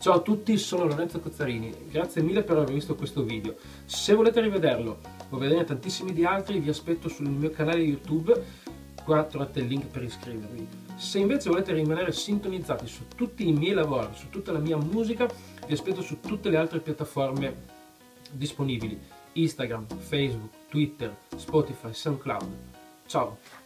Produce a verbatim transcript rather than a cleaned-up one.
Ciao a tutti, sono Lorenzo Cozzarini, grazie mille per aver visto questo video. Se volete rivederlo o vedere tantissimi di altri, vi aspetto sul mio canale YouTube, qua trovate il link per iscrivervi. Se invece volete rimanere sintonizzati su tutti i miei lavori, su tutta la mia musica, vi aspetto su tutte le altre piattaforme disponibili: Instagram, Facebook, Twitter, Spotify, SoundCloud. Ciao!